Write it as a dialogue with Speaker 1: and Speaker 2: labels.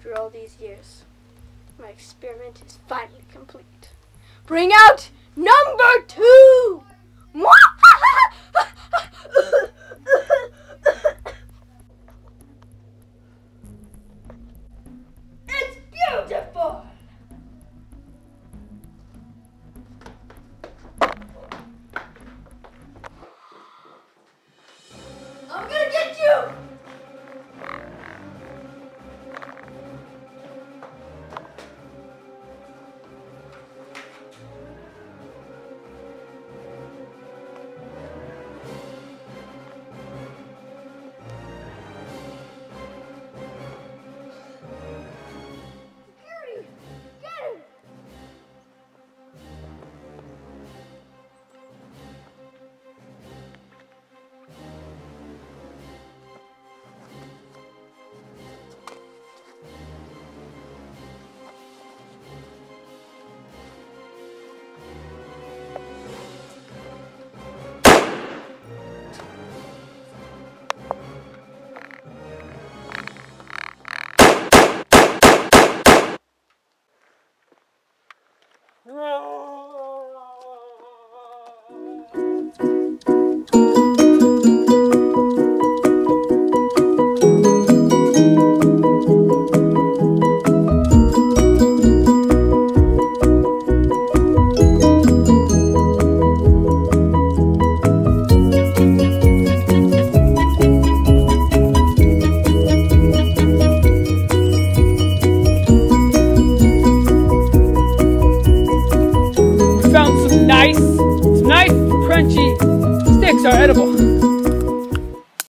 Speaker 1: After all these years, my experiment is finally complete. Bring out number 2! It's beautiful! I'm gonna get you!
Speaker 2: Found some nice crunchy sticks are edible.